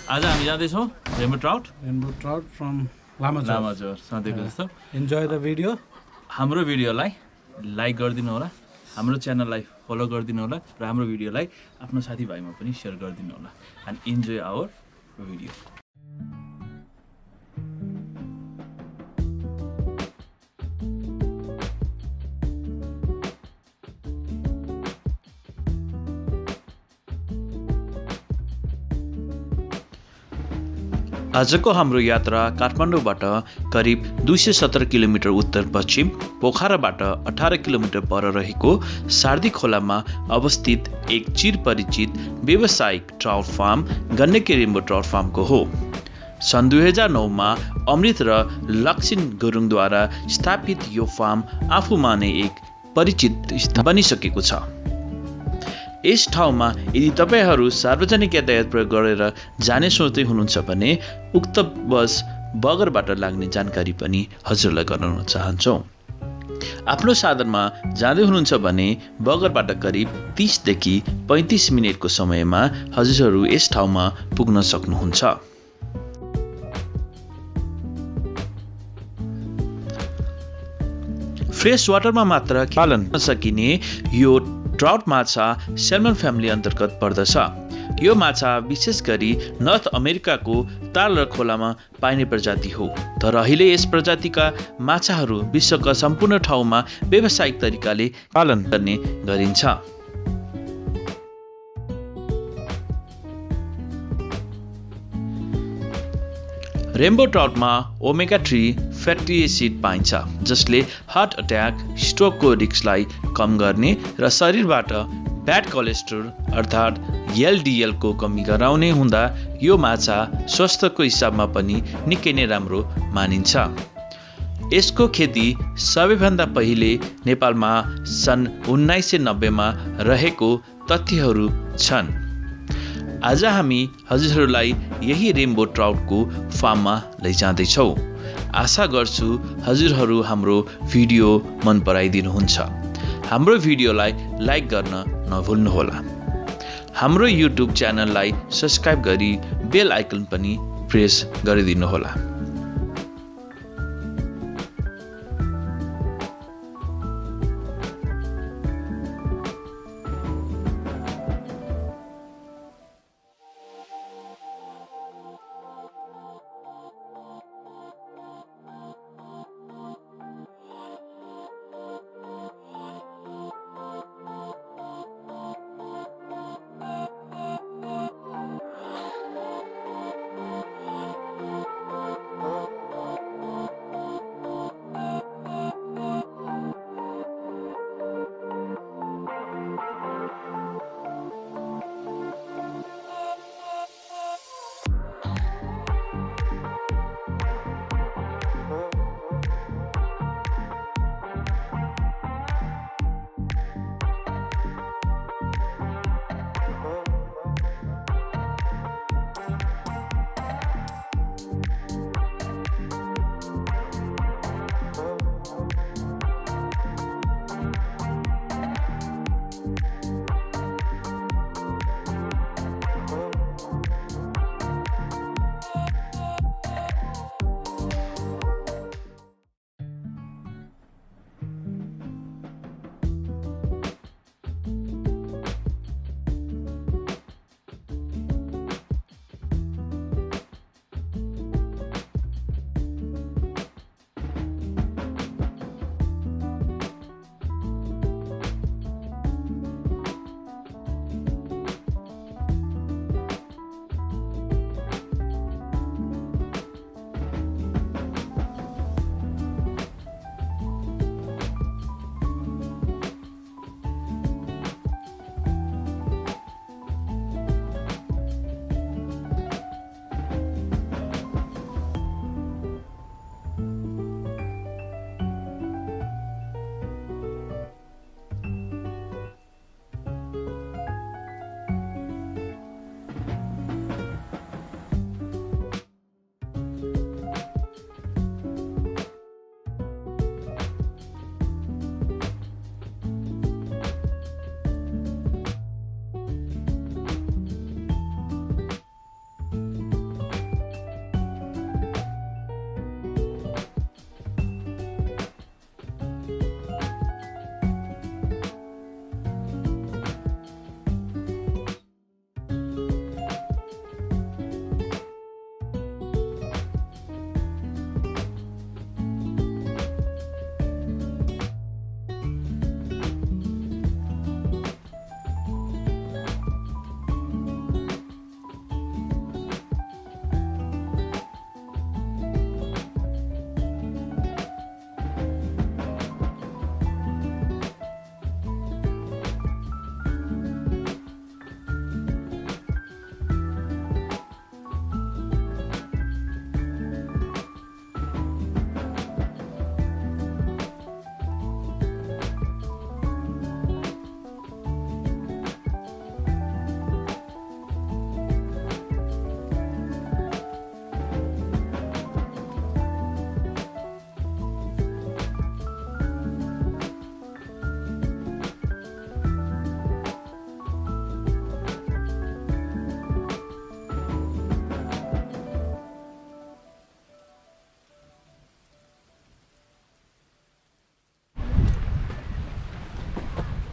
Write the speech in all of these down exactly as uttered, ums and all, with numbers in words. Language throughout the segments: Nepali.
आज हामी जाँदैछौँ rainbow trout rainbow trout from Lamachaur Lamachaur सधैँको जस्तो इन्जोय द भिडियो हाम्रो भिडियोलाई लाइक गरिदिनु होला हाम्रो च्यानललाई फलो गरिदिनु होला र हाम्रो भिडियोलाई आफ्नो साथीभाइमा पनि सेयर गरिदिनु होला एन्ड इन्जोय आवर भिडियो आजको हाम्रो यात्रा काठमाडौँबाट करिब दुई सय सत्र किलोमिटर उत्तर पश्चिम पोखराबाट अठार किलोमिटर पर रहेको सार्दी खोलामा अवस्थित एक चिरपरिचित व्यावसायिक trout farm Gandaki rainbow trout फार्मको हो। सन् दुई हजार नौमा अमृत र लक्ष्मण गुरुङद्वारा स्थापित यो फार्म आफूमा नै एक परिचित बनिसकेको छ। यस ठाउँमा यदि तपाईहरू सार्वजनिक यातायात प्रयोग गरेर जाने सोच्दै हुनुहुन्छ भने उक्त बस बगरबाट लाग्ने जानकारी पनि हजुरलाई गराउन चाहन्छौँ। आफ्नो साधनमा जाँदै हुनुहुन्छ भने बगरबाट करिब तीस देखि पैंतीस मिनटको समयमा हजुरहरू यस ठाउँमा पुग्न सक्नुहुन्छ। फ्रेस वाटरमा मात्र पालन सकिने यो ट्राउट माछा सैल्मन फ्यामिली अन्तर्गत पर्दछ। यो माछा विशेष गरी नर्थ अमेरिकाको ताल र खोलामा पाइने प्रजाति हो, तर अहिले यस प्रजातिका माछाहरू विश्वका सम्पूर्ण ठाउँमा व्यावसायिक तरिकाले पालन गर्ने गरिन्छ। रेनबो ट्राउटमा ओमेगा थ्री फ्याटी एसिड पाइन्छ, जसले हार्ट अट्याक, स्ट्रोकको रिस्कलाई कम गर्ने र शरीरबाट ब्याड कोलेस्ट्रोल अर्थात् एलडिएल को कमी गराउने हुँदा यो माछा स्वास्थ्यको हिसाबमा पनि निकै नै राम्रो मानिन्छ। यसको खेती सबैभन्दा पहिले नेपालमा सन् उन्नाइस सय नब्बेमा रहेको तथ्यहरू छन्। आज हामी हजुरहरूलाई यही रेनबो ट्राउटको फार्ममा लैजाँदैछौँ। आशा गर्छु हजुरहरू हाम्रो भिडियो मन पराइदिनुहुन्छ। हाम्रो भिडियोलाई लाइक गर्न नभुल्नुहोला। हाम्रो युट्युब च्यानललाई सब्स्क्राइब गरी बेल आइकन पनि प्रेस गरिदिनुहोला।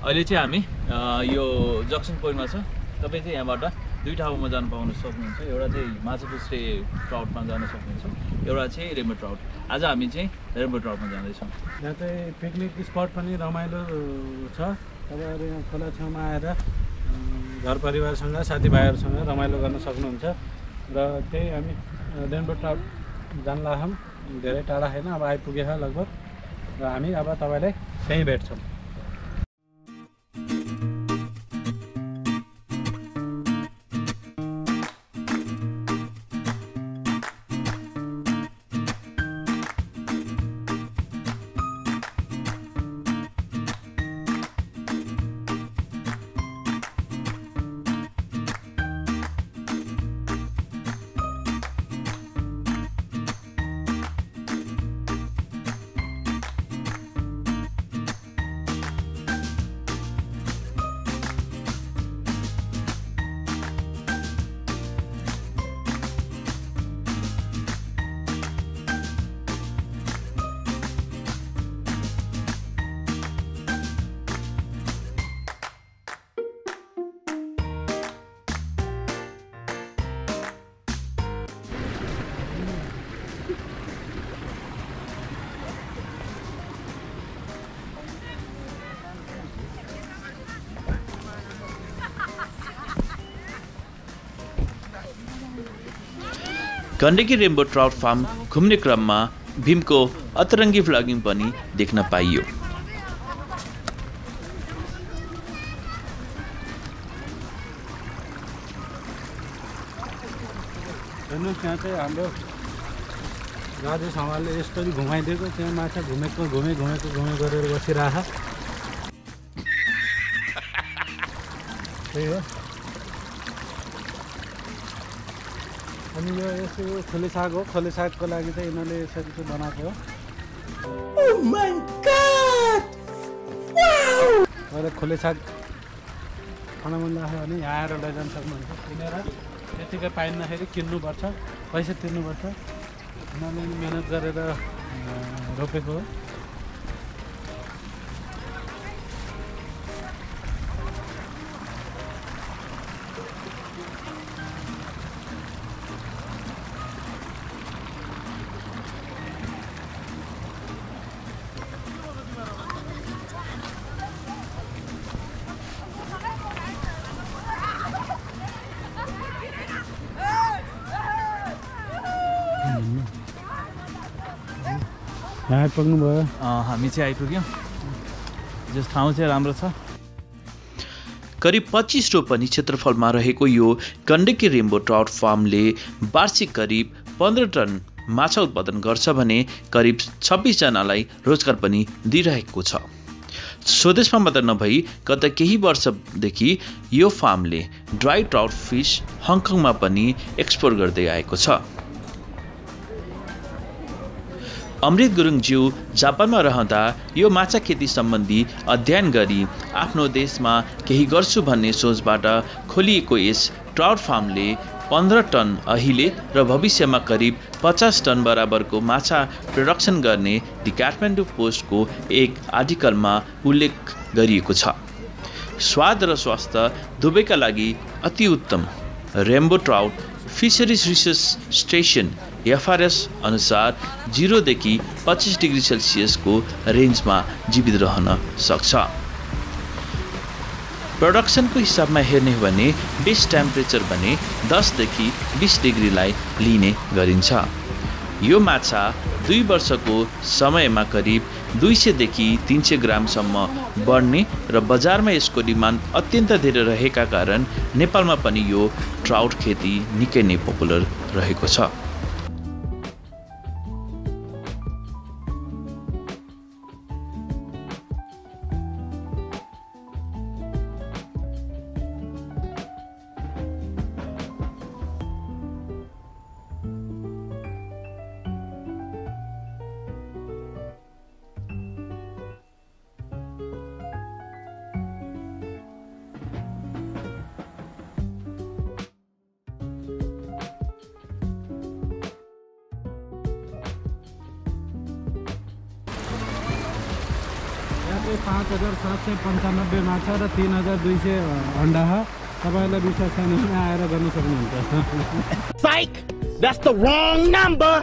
अहिले चाहिँ हामी यो जक्सन पोइन्टमा छ। तपाईँ चाहिँ यहाँबाट दुई ठाउँमा जान पाउन सक्नुहुन्छ। एउटा चाहिँ माछापुच्छ्रे ट्राउटमा जान सक्नुहुन्छ, एउटा चाहिँ रेम्बो ट्राउट। आज हामी चाहिँ रेम्बो ट्राउटमा जाँदैछौँ। यहाँ चाहिँ पिकनिक स्पट पनि रमाइलो छ। तपाईँहरू यहाँ खोला छेउमा आएर घर परिवारसँग साथीभाइहरूसँग रमाइलो गर्न सक्नुहुन्छ। र त्यही हामी रेम्बो ट्राउट जान लाग्छौँ। धेरै टाढा छैन, अब आइपुगेछ लगभग। र हामी अब तपाईँलाई त्यहीँ भेट्छौँ। गण्डकी रेम्बो ट्राउट फार्म घुम्ने क्रममा भीमको अतरङ्गी भ्लगिङ पनि देख्न पाइयो। हेर्नुहोस्, यहाँ चाहिँ हाम्रो राजेश हमालले यसरी घुमाइदिएको। त्यहाँ माछा घुमेको घुमे घुमेको घुमे गरेर बसिरहेछ। त्यही हो। अनि यो यसो खोले साग हो। खोले सागको लागि चाहिँ यिनीहरूले यसरी चाहिँ बनाएको हो। Oh my God! Wow! र खोले साग खान मन लाग्यो भने यहाँ आएर लैजान सक्नुहुन्छ। किनेर त्यतिकै पाइन्दाखेरि किन्नुपर्छ, पैसा तिर्नुपर्छ। यिनीहरूले मिहिनेत गरेर रोपेको हो। यहाँ आइपुग्नु भयो। हामी चाहिँ आइपुग्यौँ। जस ठाउँ चाहिँ राम्रो छ। करिब पच्चीस रोपनी क्षेत्रफलमा रहेको यो गण्डकी रेम्बो ट्राउट फार्मले वार्षिक करिब पन्ध्र टन माछा उत्पादन गर्छ भने करिब छब्बिस जनालाई रोजगार पनि दिइरहेको छ। स्वदेशमा मात्र नभई गत केही वर्षदेखि यो फार्मले ड्राई ट्राउट फिस हङकङमा पनि एक्सपोर्ट गर्दै आएको छ। अमृत गुरुङज्यू जापानमा रहँदा यो माछा खेती सम्बन्धी अध्ययन गरी आफ्नो देशमा केही गर्छु भन्ने सोचबाट खोलिएको यस ट्राउट फार्मले पन्ध्र टन अहिले र भविष्यमा करिब पचास टन बराबरको माछा प्रोडक्सन गर्ने दि काठमाडौँ पोस्टको एक आर्टिकलमा उल्लेख गरिएको छ। स्वाद र स्वास्थ्य दुवैका लागि अति उत्तम rainbow trout fisheries research station FRS अनुसार जिरोदेखि पच्चिस डिग्री सेल्सियसको रेन्जमा जीवित रहन सक्छ। प्रोडक्सनको हिसाबमा हेर्ने हो भने बेस टेम्परेचर भने दसदेखि बीस डिग्रीलाई लिने गरिन्छ। यो माछा दुई वर्षको समयमा करिब दुई सयदेखि तीन सय ग्रामसम्म बढ्ने र बजारमा यसको डिमान्ड अत्यन्त धेरै रहेका कारण नेपालमा पनि यो ट्राउट खेती निकै नै पपुलर रहेको छ। चाहिँ पाँच हजार सात सय पन्चानब्बे माछा र तिन हजार दुई सय अन्डा छ। तपाईँलाई विश्वास छैन भने आएर गर्न सक्नुहुन्छ। Psych! That's the wrong number!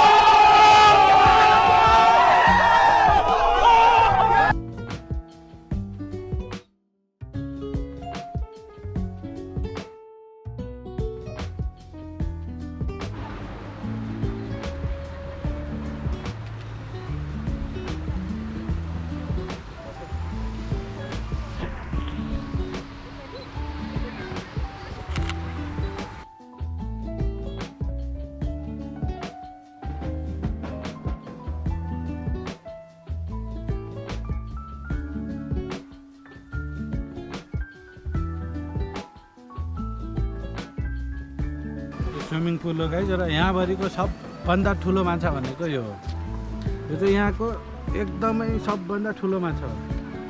Swimming pool हो गाइज र यहाँभरिको सबभन्दा ठुलो माछा भनेको यो हो। यो चाहिँ यहाँको एकदमै सबभन्दा ठुलो माछा हो।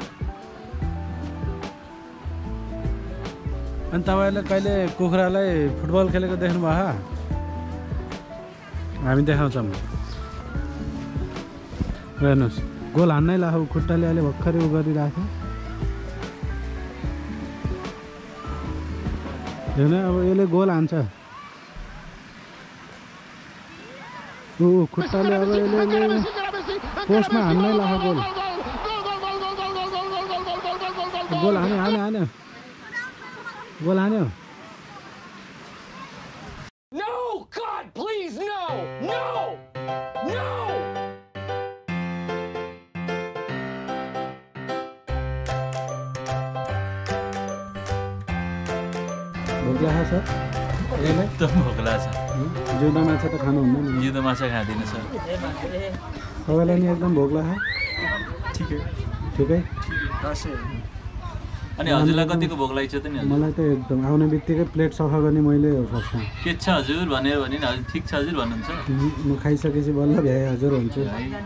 अनि तपाईँहरूले कहिले कुखुरालाई फुटबल खेलेको देख्नुभयो? हामी देखाउँछौँ। हेर्नुहोस्, गोल हान्नै लाखो खुट्टाले अहिले भर्खरै उ गरिरहेको हेर्नु। अब यसले गोल हान्छ। ऊ खुट्टाले अब यसले पोस्टमा हान्नै लाग्यो गोल। गोल हान्यो हान्यो हान्यो गोल हान्यो। No! God, please, no! No! No! भोग्ला छ सर? यसलाई एकदम भोग्ला छ। जिउँदो माछा त खानुहुन्न नि? जिउँदो माछा खाँदिनँ सर। तपाईँलाई नि एकदम भोग्ला छ? ठिकै ठिकै। अनि हजुरलाई कतिको भोक लागेको छ त नि? मलाई त एकदम आउने बित्तिकै प्लेट सफा गर्ने मैले फर्स्ट टाइम। के छ हजुर भनेर भने नि हजुर ठिक छ हजुर भन्नुहुन्छ। म खाइसकेपछि बल्ल भ्याए हजुर हुन्छु।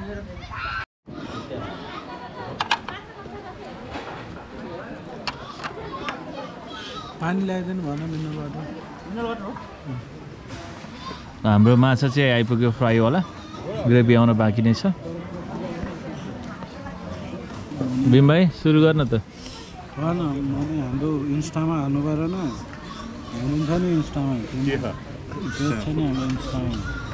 पानी ल्याइदिनु भन मिनरलबाट। हाम्रो माछा चाहिँ आइपुग्यो फ्राई होला। ग्रेभी आउन बाँकी नै छ। भीम भाइ सुरु गर्न त। भन मैले हाम्रो इन्स्टामा हाल्नु परेन? हुनुहुन्छ नि इन्स्टामा? के छ नि हाम्रो इन्स्टामा?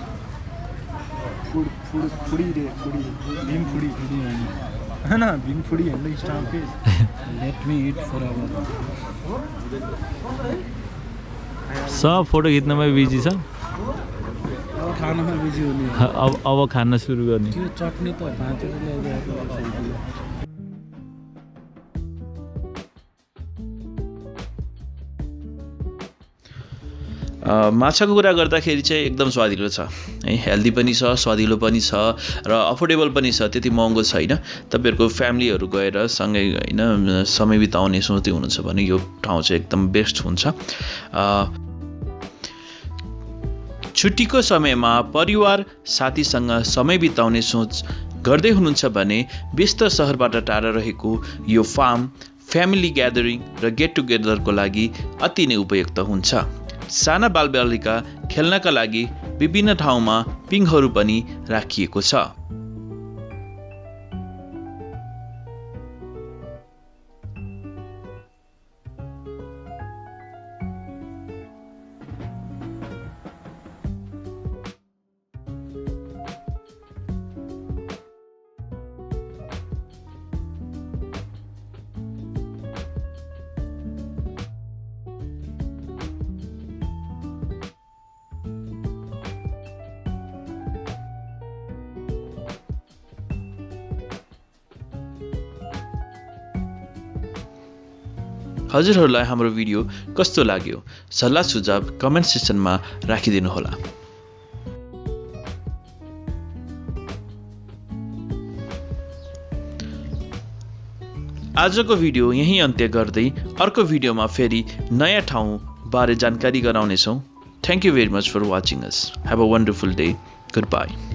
फुड फुड फुडी रे फुडी भीम फुडी फुडी होइन हैन भीम फुडी हाम्रो इन्स्टामा page. Let me eat forever एभर। सब फोटो खिच्नमा बिजी छ। अब खानामा बिजी हुने। अब अब खान सुरु गर्ने। त्यो चटनी त भाँचेर ल्याइदिएको। माछाको कुरा गर्दाखेरि चाहिँ एकदम स्वादिलो छ है। हेल्दी पनि छ, स्वादिलो पनि छ र अफोर्डेबल पनि छ। त्यति महँगो छैन। तपाईँहरूको फ्यामिलीहरू गएर सँगै होइन समय बिताउने सोच्दै हुनुहुन्छ भने यो ठाउँ चाहिँ एकदम बेस्ट हुन्छ। छुट्टीको समयमा परिवार साथीसँग समय बिताउने सोच गर्दै हुनुहुन्छ भने व्यस्त सहरबाट टाढा रहेको यो फार्म फ्यामिली ग्यादरिङ र गेट टुगेदरको लागि अति नै उपयुक्त हुन्छ। साना बालबालिका खेल्नका लागि विभिन्न ठाउँमा पिङहरू पनि राखिएको छ। हजुरहरूलाई हाम्रो भिडियो कस्तो लाग्यो सल्लाह सुझाव कमेन्ट सेक्सनमा राखिदिनु होला। आजको भिडियो यही अन्त्य गर्दै अर्को भिडियोमा फेरि नयाँ ठाउँ बारे जानकारी गराउनेछौँ। Thank you very much for watching us. Have a wonderful day. Good by.